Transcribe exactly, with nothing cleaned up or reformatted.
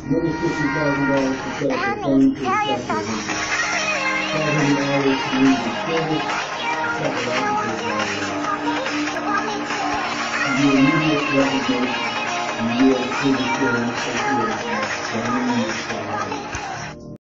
Another fifty thousand dollars to set up a phone to the sector. Five hundred dollars to leave the service, psychological the immediate recognition and real civil care association,